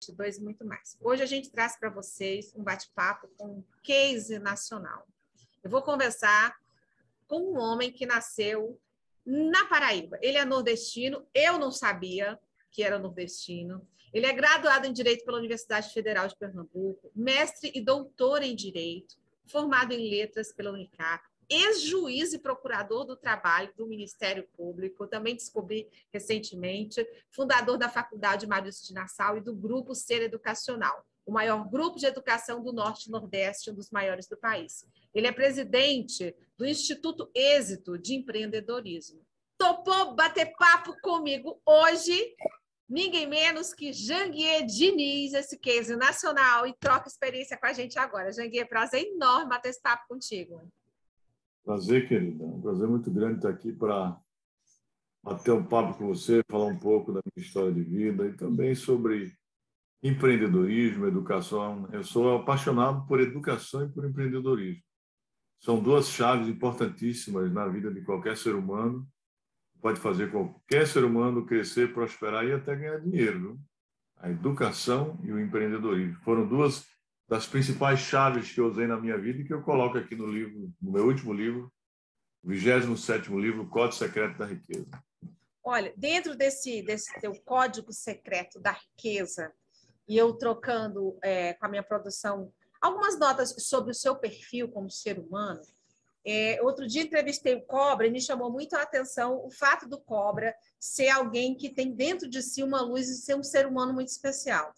dois muito mais. Hoje a gente traz para vocês um bate-papo com um case nacional. Eu vou conversar com um homem que nasceu na Paraíba. Ele é nordestino, eu não sabia que era nordestino. Ele é graduado em Direito pela Universidade Federal de Pernambuco, mestre e doutor em Direito, formado em Letras pela Unicap, ex-juiz e procurador do trabalho do Ministério Público, também descobri recentemente, fundador da Faculdade Maurício de Nassau e do Grupo Ser Educacional, o maior grupo de educação do Norte e Nordeste, um dos maiores do país. Ele é presidente do Instituto Êxito de Empreendedorismo. Topou bater papo comigo hoje, ninguém menos que Janguier Diniz, esse case nacional, e troca experiência com a gente agora. Janguier, prazer enorme bater esse papo contigo. Prazer, querida. Um prazer muito grande estar aqui para bater um papo com você, falar um pouco da minha história de vida e também sobre empreendedorismo, educação. Eu sou apaixonado por educação e por empreendedorismo. São duas chaves importantíssimas na vida de qualquer ser humano. Pode fazer qualquer ser humano crescer, prosperar e até ganhar dinheiro, viu? A educação e o empreendedorismo foram duas das principais chaves que eu usei na minha vida e que eu coloco aqui no livro, no meu último livro, o 27º livro, Código Secreto da Riqueza. Olha, dentro desse teu Código Secreto da Riqueza, e eu trocando com a minha produção algumas notas sobre o seu perfil como ser humano, outro dia entrevistei o Cobra e me chamou muito a atenção o fato do Cobra ser alguém que tem dentro de si uma luz e ser um ser humano muito especial.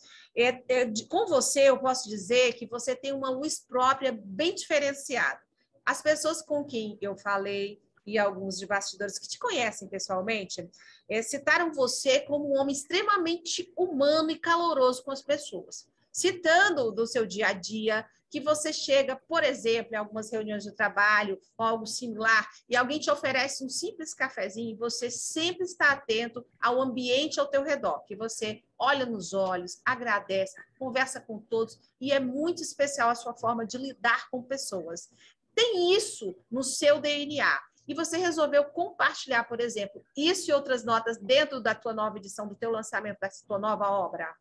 Com você, eu posso dizer que você tem uma luz própria bem diferenciada. As pessoas com quem eu falei e alguns de bastidores que te conhecem pessoalmente, citaram você como um homem extremamente humano e caloroso com as pessoas, citando do seu dia a dia, que você chega, por exemplo, em algumas reuniões de trabalho ou algo similar, e alguém te oferece um simples cafezinho, e você sempre está atento ao ambiente ao teu redor, que você olha nos olhos, agradece, conversa com todos, e é muito especial a sua forma de lidar com pessoas. Tem isso no seu DNA. E você resolveu compartilhar, por exemplo, isso e outras notas dentro da tua nova edição, do teu lançamento da tua nova obra?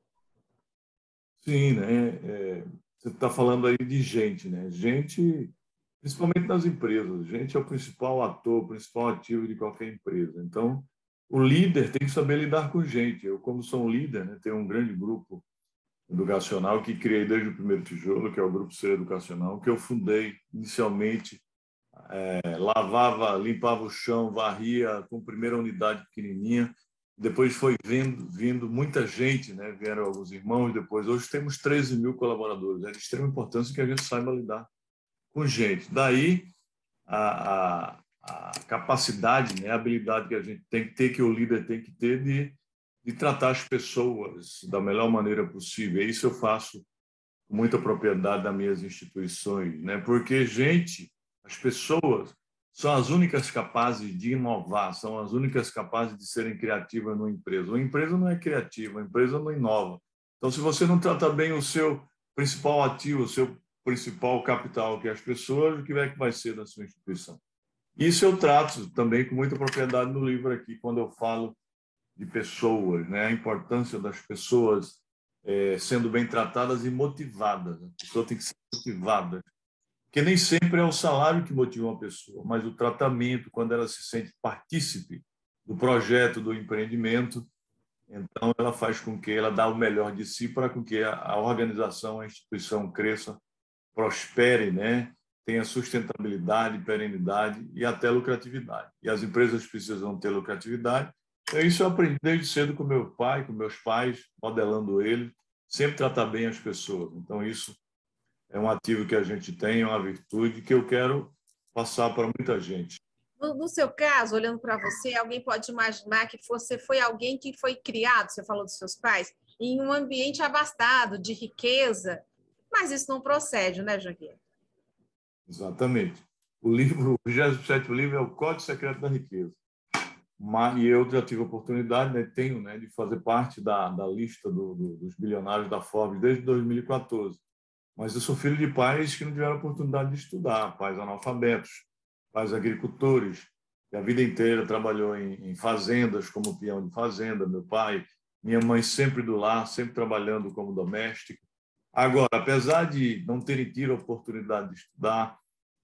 Sim, né? Você está falando aí de gente, né? Gente, principalmente nas empresas. Gente é o principal ator, o principal ativo de qualquer empresa. Então, o líder tem que saber lidar com gente. Eu, como sou um líder, né, tenho um grande grupo educacional que criei desde o primeiro tijolo, que é o Grupo Ser Educacional, que eu fundei inicialmente, limpava o chão, varria com a primeira unidade pequenininha. Depois foi vindo muita gente, né? Vieram alguns irmãos depois. Hoje temos 13 mil colaboradores. É de extrema importância que a gente saiba lidar com gente. Daí a capacidade, né? A habilidade que a gente tem que ter, que o líder tem que ter de tratar as pessoas da melhor maneira possível. E isso eu faço com muita propriedade das minhas instituições, né? Porque as pessoas são as únicas capazes de inovar, são as únicas capazes de serem criativas numa empresa. Uma empresa não é criativa, uma empresa não inova. Então, se você não trata bem o seu principal ativo, o seu principal capital, que é as pessoas, o que é que vai ser da sua instituição? Isso eu trato também com muita propriedade no livro aqui, quando eu falo de pessoas, né? A importância das pessoas sendo bem tratadas e motivadas. A pessoa tem que ser motivada. Porque nem sempre é o salário que motiva uma pessoa, mas o tratamento, quando ela se sente partícipe do projeto, do empreendimento, então ela faz com que ela dá o melhor de si para com que a organização, a instituição cresça, prospere, né? Tenha sustentabilidade, perenidade e até lucratividade. E as empresas precisam ter lucratividade. Então, isso eu aprendi desde cedo com meu pai, com meus pais, modelando ele, sempre tratar bem as pessoas. Então, isso é um ativo que a gente tem, é uma virtude que eu quero passar para muita gente. No seu caso, olhando para você, alguém pode imaginar que você foi alguém que foi criado, você falou dos seus pais, em um ambiente abastado, de riqueza, mas isso não procede, né, Janguier? Exatamente. O 27º livro é o Código Secreto da Riqueza. E eu já tive a oportunidade, né, tenho, né, de fazer parte da lista dos bilionários da Forbes desde 2014. Mas eu sou filho de pais que não tiveram oportunidade de estudar, pais analfabetos, pais agricultores, que a vida inteira trabalhou em fazendas como peão de fazenda. Meu pai minha mãe sempre do lar, sempre trabalhando como doméstica. Agora, apesar de não terem tido a oportunidade de estudar,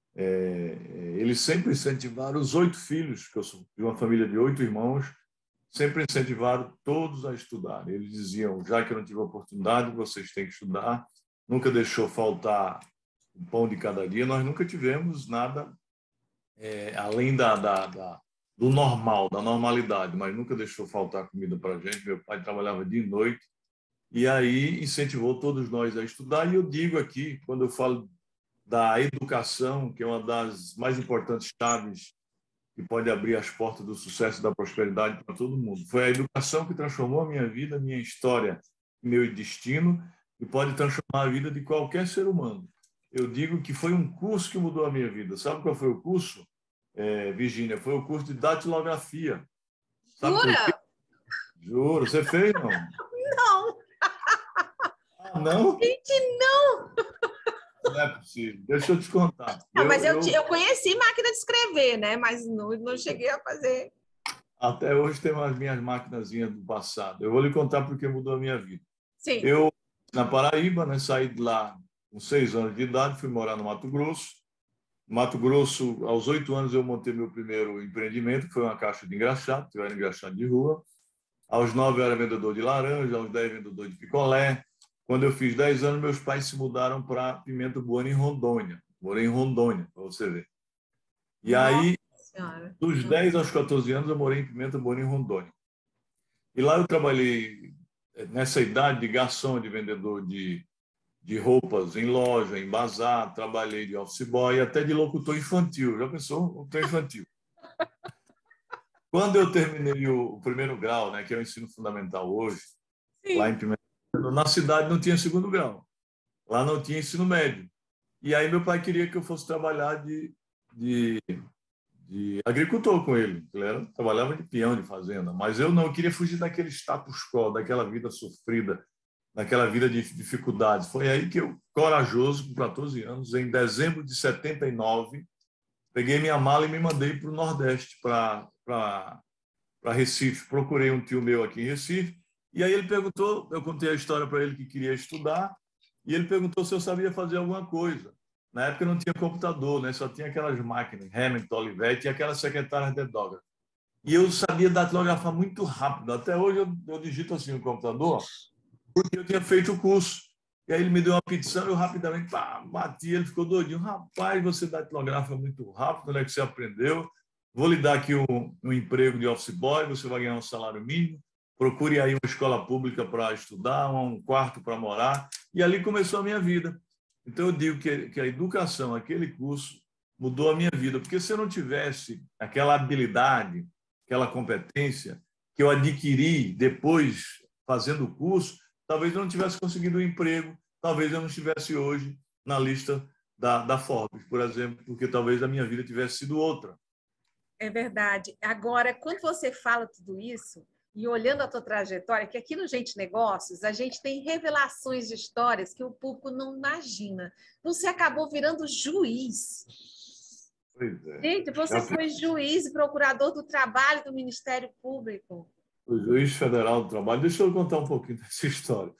eles sempre incentivaram os 8 filhos, que eu sou de uma família de 8 irmãos, sempre incentivaram todos a estudar. Eles diziam, já que eu não tive a oportunidade, vocês têm que estudar. Nunca deixou faltar o pão de cada dia. Nós nunca tivemos nada além do normal, da normalidade, mas nunca deixou faltar comida para a gente. Meu pai trabalhava dia e noite, e aí incentivou todos nós a estudar. E eu digo aqui, quando eu falo da educação, que é uma das mais importantes chaves que pode abrir as portas do sucesso e da prosperidade para todo mundo. Foi a educação que transformou a minha vida, a minha história, meu destino, e pode transformar a vida de qualquer ser humano. Eu digo que foi um curso que mudou a minha vida. Sabe qual foi o curso, Virgínia? Foi o curso de datilografia. Sabe por quê? Jura? Juro. Você fez, não? Não, Ah, não? gente, não. Não é possível. Deixa eu te contar. Não, mas eu conheci máquina de escrever, né? Mas não cheguei a fazer. Até hoje tem as minhas maquinazinhas do passado. Eu vou lhe contar porque mudou a minha vida. Sim. Eu, na Paraíba, né, saí de lá com 6 anos de idade, fui morar no Mato Grosso. No Mato Grosso, aos 8 anos, eu montei meu primeiro empreendimento, que foi uma caixa de engraxado, eu era engraxado de rua. Aos 9, eu era vendedor de laranja, aos 10, vendedor de picolé. Quando eu fiz 10 anos, meus pais se mudaram para Pimenta Bueno, em Rondônia. Morei em Rondônia, para você ver. E aí, Senhora. dos 10 aos 14 anos, eu morei em Pimenta Bueno, em Rondônia. E lá eu trabalhei, nessa idade, de garçom, de vendedor de roupas em loja, em bazar, trabalhei de office boy e até de locutor infantil. Já pensou? Locutor infantil. Quando eu terminei o primeiro grau, né, que é o ensino fundamental hoje, Sim. lá em Pimenta, na cidade não tinha segundo grau. Lá não tinha ensino médio. E aí meu pai queria que eu fosse trabalhar de agricultor com ele. Trabalhava de peão de fazenda, mas eu não, eu queria fugir daquele status quo, daquela vida sofrida, daquela vida de dificuldades. Foi aí que eu, corajoso, com 14 anos, em dezembro de 79, peguei minha mala e me mandei para o Nordeste, para Recife. Procurei um tio meu aqui em Recife, e aí ele perguntou, eu contei a história para ele que queria estudar, e ele perguntou se eu sabia fazer alguma coisa. Na época não tinha computador, né? Só tinha aquelas máquinas, Remington, Olivetti e aquelas secretárias de Doga. E eu sabia datilografar muito rápido. Até hoje eu digito assim no computador, porque eu tinha feito o curso. E aí ele me deu uma petição, eu rapidamente bati, ele ficou doidinho. Rapaz, você datilografa muito rápido, onde é que você aprendeu? Vou lhe dar aqui um emprego de office boy, você vai ganhar um salário mínimo. Procure aí uma escola pública para estudar, um quarto para morar. E ali começou a minha vida. Então eu digo que a educação, aquele curso, mudou a minha vida. Porque se eu não tivesse aquela habilidade, aquela competência que eu adquiri depois fazendo o curso, talvez eu não tivesse conseguido um emprego, talvez eu não estivesse hoje na lista da Forbes, por exemplo, porque talvez a minha vida tivesse sido outra. É verdade. Agora, quando você fala tudo isso, e olhando a tua trajetória, que aqui no Gente Negócios, a gente tem revelações de histórias que o público não imagina. Você acabou virando juiz. Pois é. Gente, você foi juiz e procurador do trabalho do Ministério Público. O juiz federal do trabalho. Deixa eu contar um pouquinho dessa história.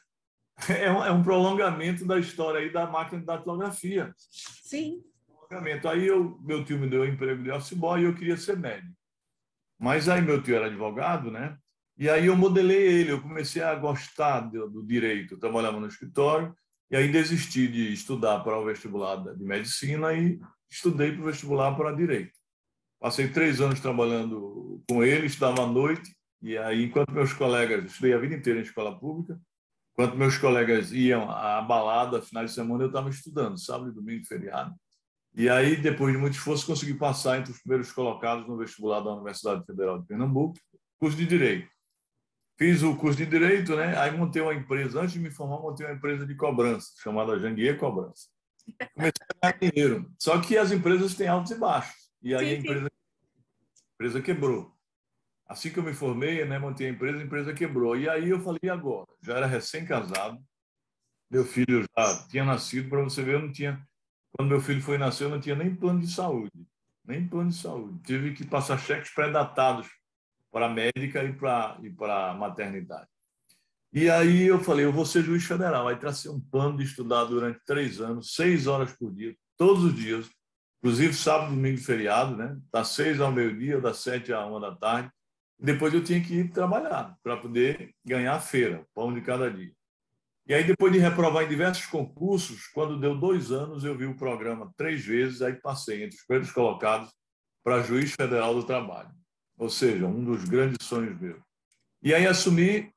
É um prolongamento da história aí da máquina de datilografia. Sim. Aí meu tio me deu um emprego de office boy e eu queria ser médico. Mas aí meu tio era advogado, né? E aí eu modelei ele, eu comecei a gostar do direito. Eu trabalhava no escritório e aí desisti de estudar para o vestibular de medicina e estudei para o vestibular para direito. Passei 3 anos trabalhando com ele, estudava à noite, e aí, enquanto meus colegas, estudei a vida inteira em escola pública, enquanto meus colegas iam à balada, final de semana, eu estava estudando, sábado, domingo, feriado. E aí, depois de muito esforço, consegui passar entre os primeiros colocados no vestibular da Universidade Federal de Pernambuco, curso de Direito. Fiz o curso de Direito, né? Aí montei uma empresa, antes de me formar, montei uma empresa de cobrança, chamada Janguier Cobrança. Comecei a ganhar dinheiro. Só que as empresas têm altos e baixos. E aí a empresa quebrou. Assim que eu me formei, né, montei a empresa quebrou. E aí eu falei, e agora? Já era recém-casado, meu filho já tinha nascido, para você ver, eu não tinha... Quando meu filho foi nascer, eu não tinha nem plano de saúde. Nem plano de saúde. Tive que passar cheques pré-datados para a médica e para a maternidade. E aí eu falei, eu vou ser juiz federal. Aí tracei um plano de estudar durante 3 anos, 6 horas por dia, todos os dias, inclusive sábado, domingo e feriado, né? Das 6 ao meio-dia, das 7 à 1 da tarde. Depois eu tinha que ir trabalhar para poder ganhar a feira, pão de cada dia. E aí, depois de reprovar em diversos concursos, quando deu 2 anos, eu vi o programa 3 vezes, aí passei entre os primeiros colocados para juiz federal do trabalho. Ou seja, um dos grandes sonhos meus. E aí assumi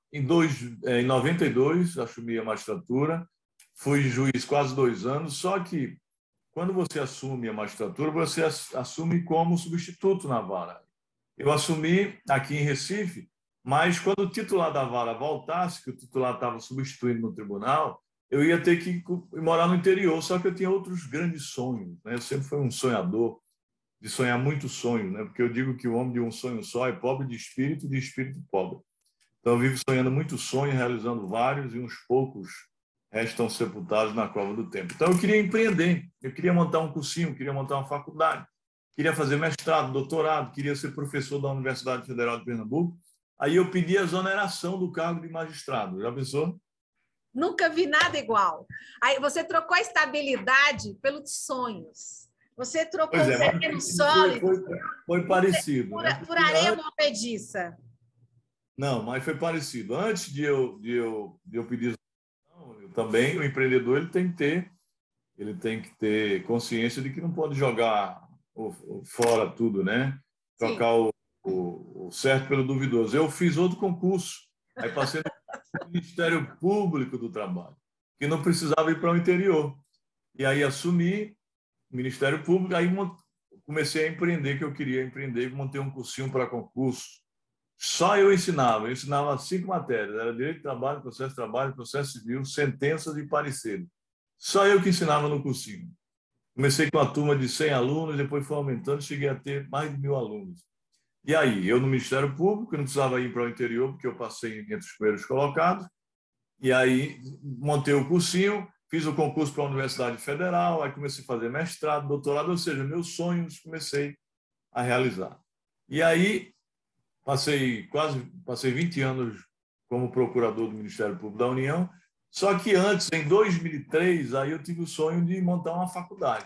em 92, assumi a magistratura, fui juiz quase 2 anos, só que quando você assume a magistratura, você assume como substituto na vara. Eu assumi aqui em Recife, mas quando o titular da vara voltasse, que o titular estava substituindo no tribunal, eu ia ter que ir morar no interior, só que eu tinha outros grandes sonhos, né? Eu sempre fui um sonhador, de sonhar muitos sonhos, né? Porque eu digo que o homem de um sonho só é pobre de espírito pobre. Então, eu vivo sonhando muitos sonhos, realizando vários, e uns poucos restam sepultados na cova do tempo. Então, eu queria empreender, eu queria montar um cursinho, queria montar uma faculdade, queria fazer mestrado, doutorado, queria ser professor da Universidade Federal de Pernambuco. Aí eu pedi a exoneração do cargo de magistrado. Já pensou? Nunca vi nada igual. Aí você trocou a estabilidade pelos sonhos. Você trocou Pois o é, mas terreno sólido foi parecido, né? por Porque areia movediça. não, mas foi parecido. Antes de eu pedir exoneração, também o empreendedor ele tem que ter consciência de que não pode jogar fora tudo, né? Sim. Trocar o certo pelo duvidoso. Eu fiz outro concurso, aí passei no Ministério Público do Trabalho, que não precisava ir para o interior. E aí assumi o Ministério Público, aí comecei a empreender, que eu queria empreender, montei um cursinho para concurso. Só eu ensinava 5 matérias, era Direito de Trabalho, Processo Civil, Sentenças e Pareceres. Só eu que ensinava no cursinho. Comecei com uma turma de 100 alunos, depois foi aumentando, cheguei a ter mais de 1.000 alunos. E aí, eu no Ministério Público, não precisava ir para o interior, porque eu passei entre os primeiros colocados, e aí montei o cursinho, fiz o concurso para a Universidade Federal, aí comecei a fazer mestrado, doutorado, ou seja, meus sonhos comecei a realizar. E aí, passei 20 anos como procurador do Ministério Público da União, só que antes, em 2003, aí eu tive o sonho de montar uma faculdade.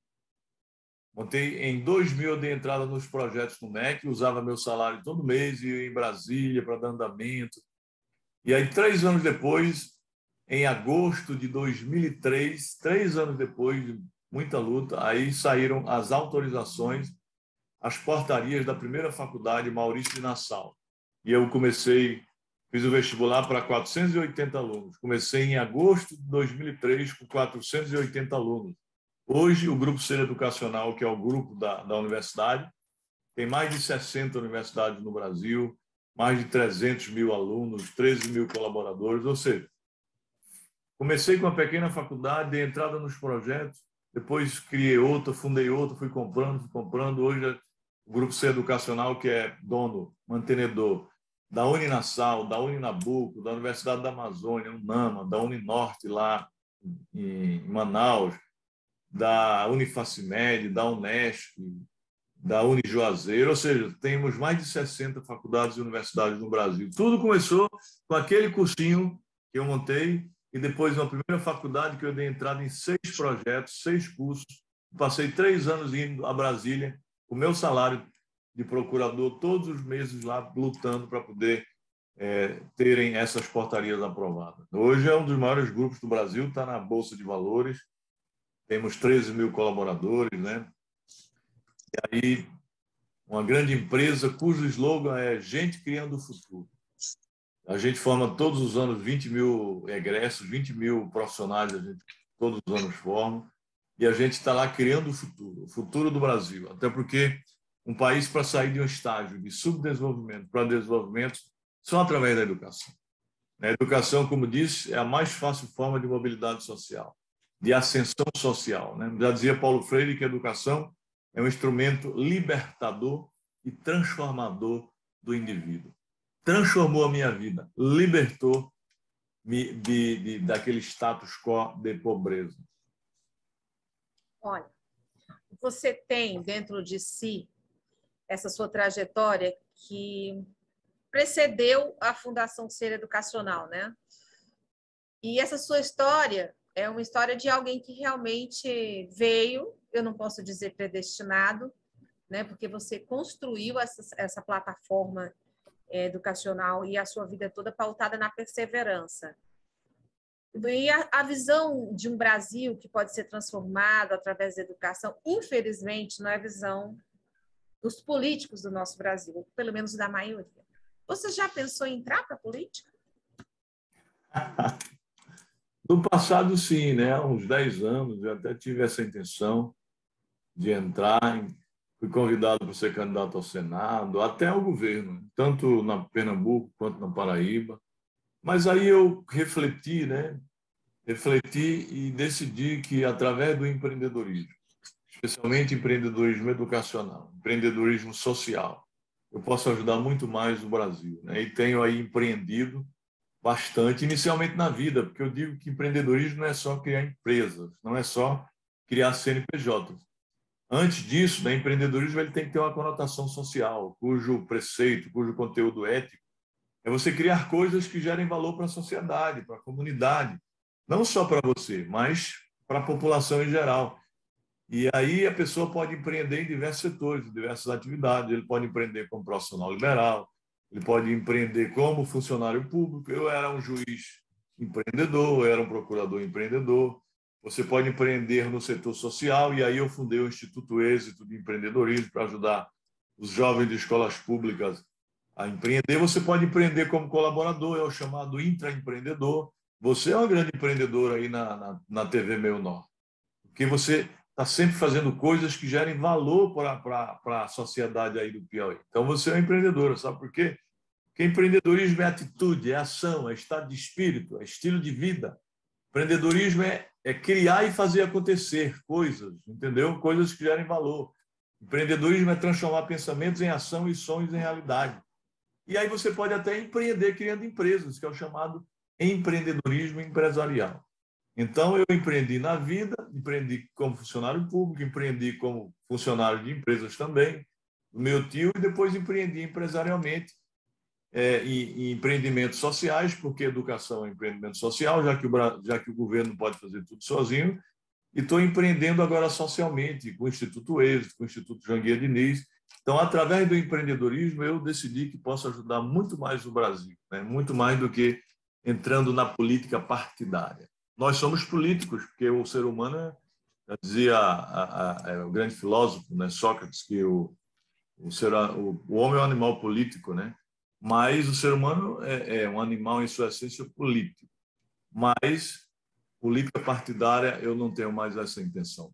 Montei em 2000, eu dei entrada nos projetos no MEC, usava meu salário todo mês, ia em Brasília para dar andamento. E aí, 3 anos depois, em agosto de 2003, 3 anos depois de muita luta, aí saíram as autorizações, as portarias da primeira faculdade, Maurício de Nassau. E eu fiz o vestibular para 480 alunos. Comecei em agosto de 2003 com 480 alunos. Hoje, o Grupo Ser Educacional, que é o grupo da universidade, tem mais de 60 universidades no Brasil, mais de 300 mil alunos, 13 mil colaboradores. Ou seja, comecei com uma pequena faculdade, dei entrada nos projetos, depois criei outra, fundei outra, fui comprando, fui comprando. Hoje, o Grupo Ser Educacional, que é dono, mantenedor da Uninassal, da Uninabuco, da Universidade da Amazônia, UNAMA, da Uninorte, lá em Manaus, da Unifacimed, da Unesp, da Unijuazeiro, ou seja, temos mais de 60 faculdades e universidades no Brasil. Tudo começou com aquele cursinho que eu montei e depois uma primeira faculdade que eu dei entrada em 6 projetos, 6 cursos. Passei 3 anos indo a Brasília, o meu salário de procurador, todos os meses lá lutando para poder terem essas portarias aprovadas. Hoje é um dos maiores grupos do Brasil, está na Bolsa de Valores, temos 13 mil colaboradores, né? E aí, uma grande empresa cujo slogan é Gente Criando o Futuro. A gente forma todos os anos 20 mil egressos, 20 mil profissionais, a gente todos os anos forma, e a gente está lá criando o futuro do Brasil. Até porque um país, para sair de um estágio de subdesenvolvimento para desenvolvimento, só através da educação. A educação, como disse, é a mais fácil forma de mobilidade social, de ascensão social, né? Já dizia Paulo Freire que a educação é um instrumento libertador e transformador do indivíduo. Transformou a minha vida, libertou-me daquele status quo de pobreza. Olha, você tem dentro de si essa sua trajetória que precedeu a Fundação Ser Educacional, né? E essa sua história é uma história de alguém que realmente veio, eu não posso dizer predestinado, né? Porque você construiu essa plataforma educacional e a sua vida toda pautada na perseverança. E a visão de um Brasil que pode ser transformado através da educação, infelizmente, não é a visão dos políticos do nosso Brasil, pelo menos da maioria. Você já pensou em entrar para a política? No passado, sim, né? Há uns 10 anos, eu até tive essa intenção de entrar. Fui convidado para ser candidato ao Senado, até ao governo, tanto na Pernambuco quanto na Paraíba. Mas aí eu refleti, né? Refleti e decidi que, através do empreendedorismo, especialmente empreendedorismo educacional, empreendedorismo social, eu posso ajudar muito mais o Brasil, né? E tenho aí empreendido bastante, inicialmente na vida, porque eu digo que empreendedorismo não é só criar empresas, não é só criar CNPJ. Antes disso, né, empreendedorismo ele tem que ter uma conotação social, cujo preceito, cujo conteúdo ético é você criar coisas que gerem valor para a sociedade, para a comunidade, não só para você, mas para a população em geral. E aí a pessoa pode empreender em diversos setores, em diversas atividades. Ele pode empreender como profissional liberal, ele pode empreender como funcionário público. Eu era um juiz empreendedor, eu era um procurador empreendedor. Você pode empreender no setor social, e aí eu fundei o Instituto Êxito de Empreendedorismo para ajudar os jovens de escolas públicas a empreender. Você pode empreender como colaborador, é o chamado intraempreendedor. Você é uma grande empreendedora aí na TV Meio Norte, porque você está sempre fazendo coisas que gerem valor para a sociedade aí do Piauí. Então, você é uma empreendedora, sabe por quê? Porque empreendedorismo é atitude, é ação, é estado de espírito, é estilo de vida. Empreendedorismo é criar e fazer acontecer coisas, entendeu? Coisas que gerem valor. Empreendedorismo é transformar pensamentos em ação e sonhos em realidade. E aí você pode até empreender criando empresas, que é o chamado empreendedorismo empresarial. Então, eu empreendi na vida, empreendi como funcionário público, empreendi como funcionário de empresas também, do meu tio, e depois empreendi empresarialmente em empreendimentos sociais, porque educação é empreendimento social, já que o governo não pode fazer tudo sozinho, e estou empreendendo agora socialmente com o Instituto Êxito, com o Instituto Janguier Diniz. Então, através do empreendedorismo, eu decidi que posso ajudar muito mais o Brasil, né? Muito mais do que entrando na política partidária. Nós somos políticos, porque o ser humano, dizia o grande filósofo, né, Sócrates, que o homem é um animal político, né? Mas o ser humano é um animal em sua essência político. Mas política partidária, eu não tenho mais essa intenção.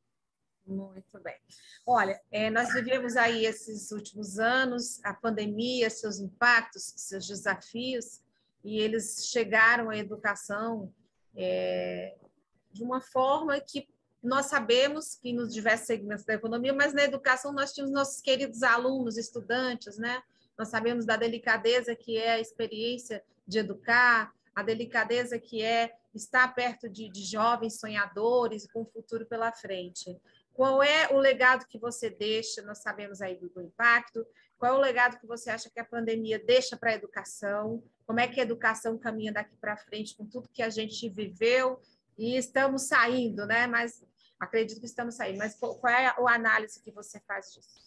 Muito bem. Olha, nós vivemos aí esses últimos anos, a pandemia, seus impactos, seus desafios, e eles chegaram à educação de uma forma que nós sabemos que nos diversos segmentos da economia, mas na educação nós tínhamos nossos queridos alunos, estudantes, né? Nós sabemos da delicadeza que é a experiência de educar, a delicadeza que é estar perto de jovens sonhadores com o futuro pela frente. Qual é o legado que você deixa? Nós sabemos aí do impacto. Qual é o legado que você acha que a pandemia deixa para a educação? Como é que a educação caminha daqui para frente com tudo que a gente viveu? E estamos saindo, né? Mas acredito que estamos saindo. Mas qual é a análise que você faz disso?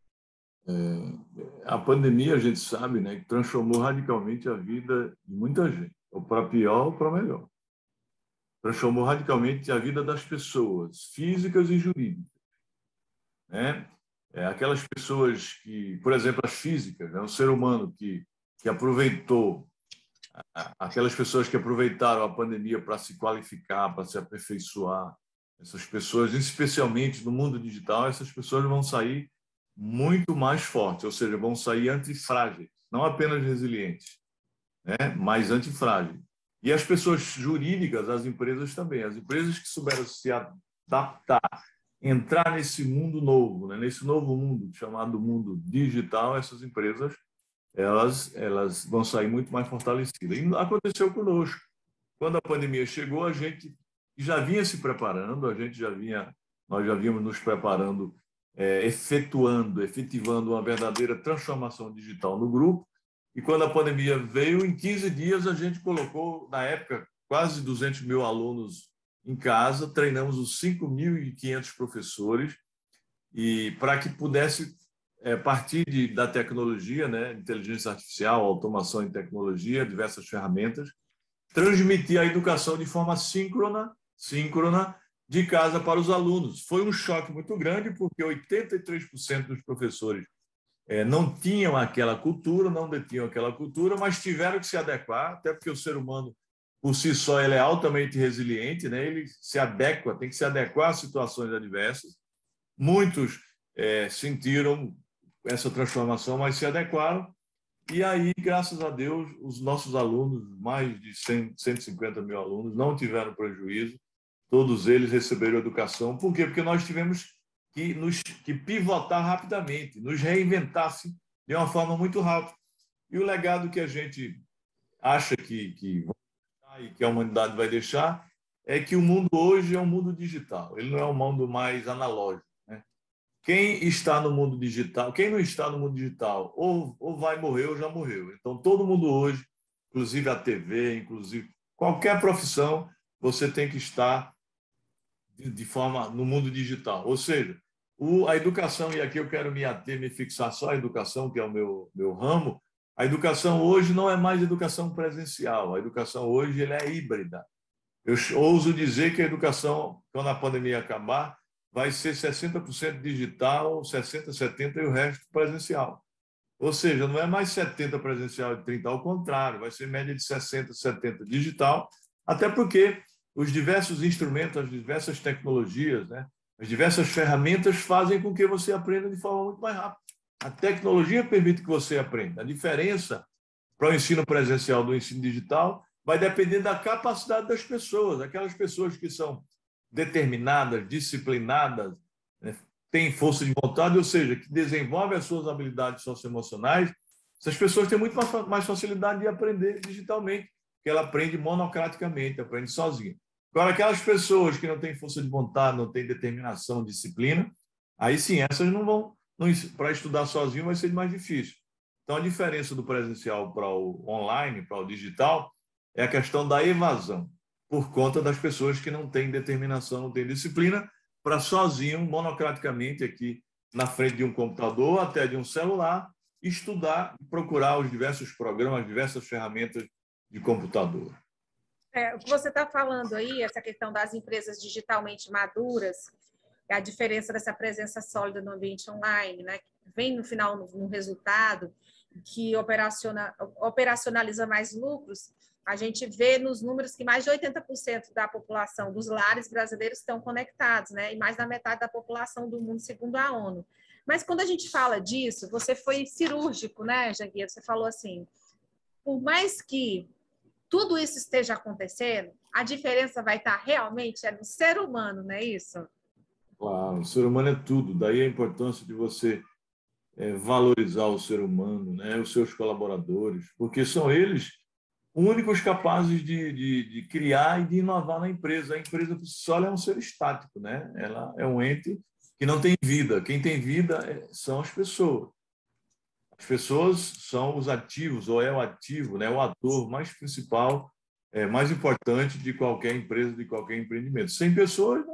A pandemia, a gente sabe, né, que transformou radicalmente a vida de muita gente, ou para pior ou para melhor. Transformou radicalmente a vida das pessoas, físicas e jurídicas, né? Aquelas pessoas que, por exemplo, as físicas, né, o ser humano que aproveitou, aquelas pessoas que aproveitaram a pandemia para se qualificar, para se aperfeiçoar, essas pessoas, especialmente no mundo digital, essas pessoas vão sair muito mais fortes, ou seja, vão sair antifrágeis, não apenas resilientes, né, mas antifrágeis. E as pessoas jurídicas, as empresas também, as empresas que souberam se adaptar, entrar nesse mundo novo, né, nesse novo mundo chamado mundo digital, essas empresas elas vão sair muito mais fortalecidas. E aconteceu conosco. Quando a pandemia chegou, a gente já vinha se preparando, nós já vínhamos nos preparando, efetivando uma verdadeira transformação digital no grupo, E quando a pandemia veio, em 15 dias a gente colocou, na época, quase 200 mil alunos em casa, treinamos os 5.500 professores, e para que pudesse partir da tecnologia, né, inteligência artificial, automação em tecnologia, diversas ferramentas, transmitir a educação de forma síncrona de casa para os alunos. Foi um choque muito grande, porque 83% dos professores não tinham aquela cultura, não detinham aquela cultura, mas tiveram que se adequar, até porque o ser humano, por si só, ele é altamente resiliente, né? Ele se adequa, tem que se adequar a situações adversas. Muitos sentiram essa transformação, mas se adequaram. E aí, graças a Deus, os nossos alunos, mais de 150 mil alunos, não tiveram prejuízo. Todos eles receberam educação. Por quê? Porque nós tivemos que pivotar rapidamente, nos reinventar de uma forma muito rápida. E o legado que a gente acha que a humanidade vai deixar é que o mundo hoje é um mundo digital. Ele não é um mundo mais analógico. Quem está no mundo digital, quem não está no mundo digital, ou vai morrer ou já morreu. Então, todo mundo hoje, inclusive a TV, inclusive qualquer profissão, você tem que estar de forma no mundo digital. Ou seja, a educação, e aqui eu quero me fixar só a educação, que é o meu ramo, a educação hoje não é mais educação presencial, a educação hoje ela é híbrida. Eu ouso dizer que a educação, quando a pandemia acabar, vai ser 60% digital, 60%, 70% e o resto presencial. Ou seja, não é mais 70% presencial e 30%, ao contrário, vai ser média de 60%, 70% digital, até porque os diversos instrumentos, as diversas tecnologias, né, as diversas ferramentas fazem com que você aprenda de forma muito mais rápida. A tecnologia permite que você aprenda. A diferença para o ensino presencial do ensino digital vai depender da capacidade das pessoas, aquelas pessoas que são determinadas, disciplinadas, né, têm força de vontade, ou seja, que desenvolvem as suas habilidades socioemocionais, essas pessoas têm muito mais facilidade de aprender digitalmente, porque ela aprende monocraticamente, aprende sozinha. Agora, aquelas pessoas que não têm força de vontade, não têm determinação, disciplina, aí sim, essas não vão, para estudar sozinho vai ser mais difícil. Então, a diferença do presencial para o online, para o digital, é a questão da evasão, por conta das pessoas que não têm determinação, não têm disciplina, para sozinho, monocraticamente, aqui na frente de um computador, até de um celular, estudar e procurar os diversos programas, diversas ferramentas de computador. O que você está falando aí, essa questão das empresas digitalmente maduras, a diferença dessa presença sólida no ambiente online, né, que vem no final no resultado, que operacionaliza mais lucros, a gente vê nos números que mais de 80% da população dos lares brasileiros estão conectados, né, e mais da metade da população do mundo, segundo a ONU. Mas quando a gente fala disso, você foi cirúrgico, né, Jangueiro? Você falou assim, por mais que tudo isso esteja acontecendo, a diferença vai estar realmente no ser humano, não é isso? Claro, o ser humano é tudo. Daí a importância de você valorizar o ser humano, né, os seus colaboradores, porque são eles únicos capazes de criar e de inovar na empresa. A empresa por si só é um ser estático, né? Ela é um ente que não tem vida. Quem tem vida são as pessoas. As pessoas são os ativos, ou é o ativo, né? O ator mais principal, mais importante de qualquer empresa, de qualquer empreendimento. Sem pessoas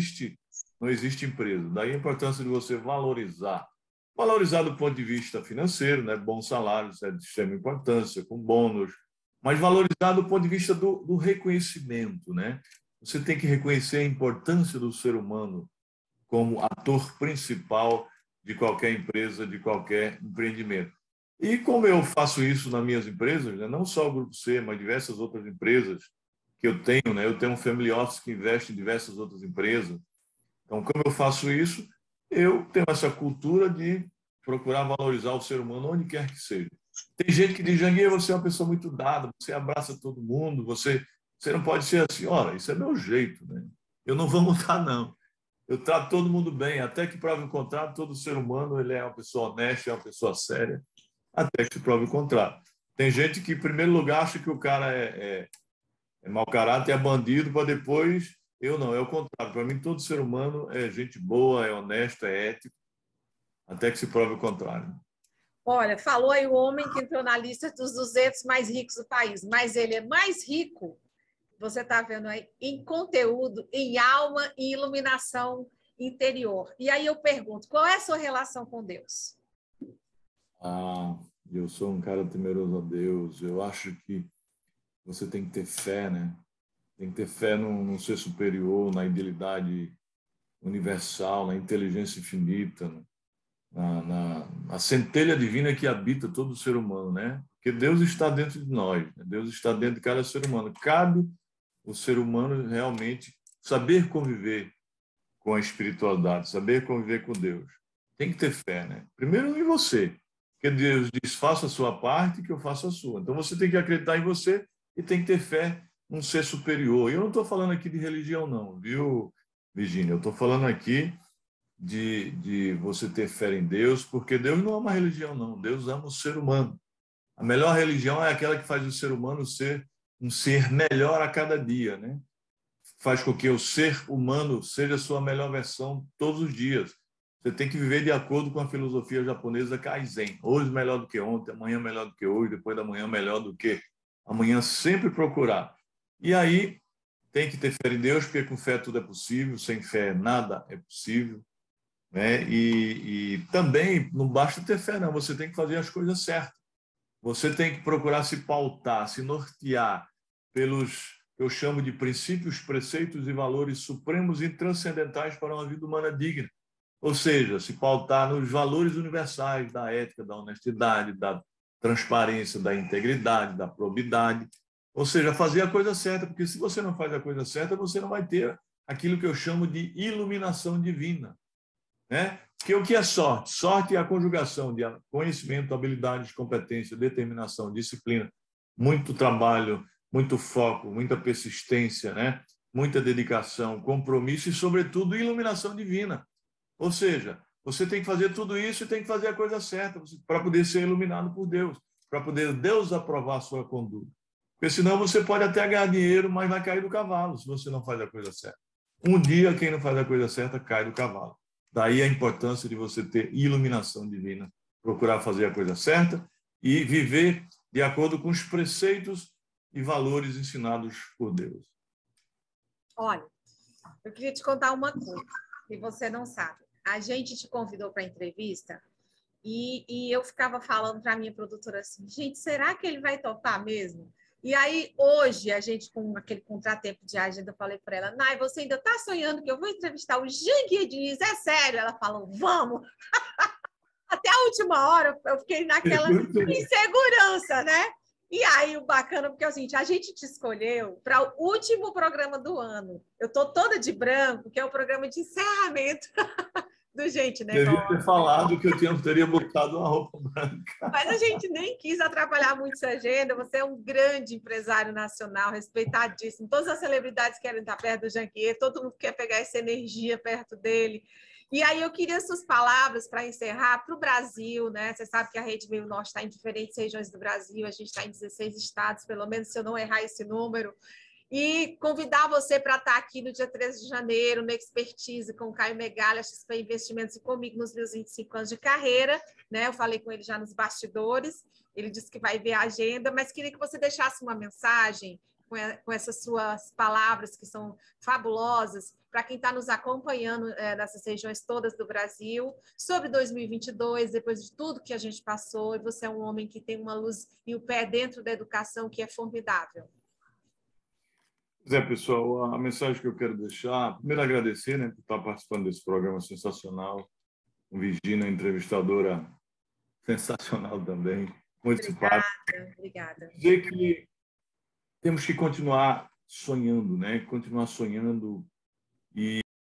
não existe empresa. Daí a importância de você valorizar. Valorizar do ponto de vista financeiro, né? Bons salários é de extrema importância, com bônus, mas valorizar do ponto de vista do reconhecimento, né? Você tem que reconhecer a importância do ser humano como ator principal de qualquer empresa, de qualquer empreendimento. E como eu faço isso nas minhas empresas, né? Não só o Grupo C, mas diversas outras empresas que eu tenho, né? Eu tenho um family office que investe em diversas outras empresas. Então, como eu faço isso, eu tenho essa cultura de procurar valorizar o ser humano onde quer que seja. Tem gente que diz, Janguier, você é uma pessoa muito dada, você abraça todo mundo, você não pode ser assim. Ora, isso é meu jeito, né? Eu não vou mudar, não. Eu trato todo mundo bem, até que prove o contrário, todo ser humano ele é uma pessoa honesta, é uma pessoa séria, até que prove o contrário. Tem gente que, em primeiro lugar, acha que o cara é mau caráter, é bandido, para depois... Eu não, é o contrário. Para mim, todo ser humano é gente boa, é honesto, é ético, até que se prove o contrário. Olha, falou aí o homem que entrou na lista dos 200 mais ricos do país, mas ele é mais rico, você está vendo aí, em conteúdo, em alma e iluminação interior. E aí eu pergunto, qual é a sua relação com Deus? Ah, eu sou um cara temeroso a Deus. Eu acho que você tem que ter fé, né? Tem que ter fé num ser superior, na idealidade universal, na inteligência infinita, na centelha divina que habita todo ser humano, né? Porque Deus está dentro de nós, né? Deus está dentro de cada ser humano. Cabe o ser humano realmente saber conviver com a espiritualidade, saber conviver com Deus. Tem que ter fé, né? Primeiro em você, porque Deus diz: faça a sua parte que eu faço a sua. Então você tem que acreditar em você e tem que ter fé num ser superior. E eu não estou falando aqui de religião, não, viu, Virginia? Eu estou falando aqui de você ter fé em Deus, porque Deus não ama a religião, não. Deus ama o ser humano. A melhor religião é aquela que faz o ser humano ser um ser melhor a cada dia, né? Faz com que o ser humano seja a sua melhor versão todos os dias. Você tem que viver de acordo com a filosofia japonesa Kaizen. Hoje melhor do que ontem, amanhã melhor do que hoje, depois da manhã melhor do que amanhã, sempre procurar. E aí tem que ter fé em Deus, porque com fé tudo é possível, sem fé nada é possível, né? E também não basta ter fé, não, você tem que fazer as coisas certas. Você tem que procurar se pautar, se nortear pelos que eu chamo de princípios, preceitos e valores supremos e transcendentais para uma vida humana digna. Ou seja, se pautar nos valores universais da ética, da honestidade, da transparência, da integridade, da probidade. Ou seja, fazer a coisa certa, porque se você não faz a coisa certa, você não vai ter aquilo que eu chamo de iluminação divina, né? Porque o que é sorte? Sorte é a conjugação de conhecimento, habilidades, competência, determinação, disciplina, muito trabalho, muito foco, muita persistência, né? Muita dedicação, compromisso e, sobretudo, iluminação divina. Ou seja, você tem que fazer tudo isso e tem que fazer a coisa certa para poder ser iluminado por Deus, para poder Deus aprovar a sua conduta. Porque senão você pode até ganhar dinheiro, mas vai cair do cavalo se você não faz a coisa certa. Um dia, quem não faz a coisa certa cai do cavalo. Daí a importância de você ter iluminação divina, procurar fazer a coisa certa e viver de acordo com os preceitos e valores ensinados por Deus. Olha, eu queria te contar uma coisa que você não sabe. A gente te convidou para a entrevista e eu ficava falando para a minha produtora assim, gente, será que ele vai topar mesmo? E aí, hoje, a gente, com aquele contratempo de agenda, eu falei para ela, Nai, você ainda está sonhando que eu vou entrevistar o Jean Diniz? É sério? Ela falou, vamos! Até a última hora, eu fiquei naquela insegurança, né? E aí, o bacana, porque é o seguinte, a gente te escolheu para o último programa do ano. Eu estou toda de branco, que é o programa de encerramento do Gente Devia Negócio. ter falado que eu teria botado uma roupa branca. Mas a gente nem quis atrapalhar muito sua agenda. Você é um grande empresário nacional, respeitadíssimo. Todas as celebridades querem estar perto do Jean-Pierre, todo mundo quer pegar essa energia perto dele. E aí eu queria suas palavras para encerrar para o Brasil, né? Você sabe que a Rede Meio Norte está em diferentes regiões do Brasil, a gente está em 16 estados, pelo menos se eu não errar esse número. E convidar você para estar aqui no dia 13 de janeiro, no Expertise, com o Caio Megali, a XP Investimentos e comigo nos meus 25 anos de carreira, né? Eu falei com ele já nos bastidores, ele disse que vai ver a agenda, mas queria que você deixasse uma mensagem com essas suas palavras que são fabulosas para quem está nos acompanhando nessas regiões todas do Brasil, sobre 2022, depois de tudo que a gente passou, e você é um homem que tem uma luz e o pé dentro da educação que é formidável. Pessoal, a mensagem que eu quero deixar, primeiro agradecer, né, por estar participando desse programa sensacional, com Virginia, entrevistadora sensacional também, muito simpática. Obrigada. Dizer que temos que continuar sonhando, né, continuar sonhando e